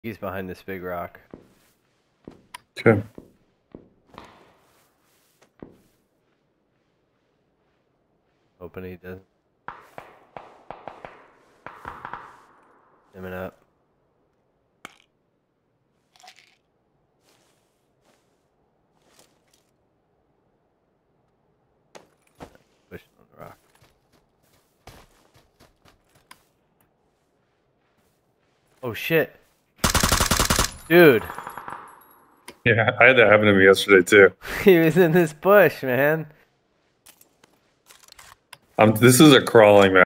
He's behind this big rock. Okay. Hoping he doesn't. Coming up. Pushing on the rock. Oh shit. Dude. Yeah, I had that happen to me yesterday too. He was in this bush, man. This is a crawling match.